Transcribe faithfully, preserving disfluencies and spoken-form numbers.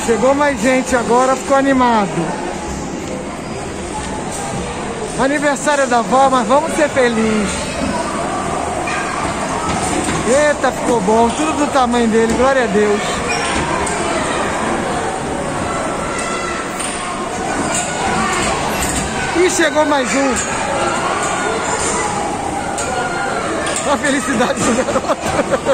Chegou mais gente agora, ficou animado. Aniversário da avó, mas vamos ser felizes. Eita, ficou bom, tudo do tamanho dele, glória a Deus. E chegou mais um. A felicidade do garoto.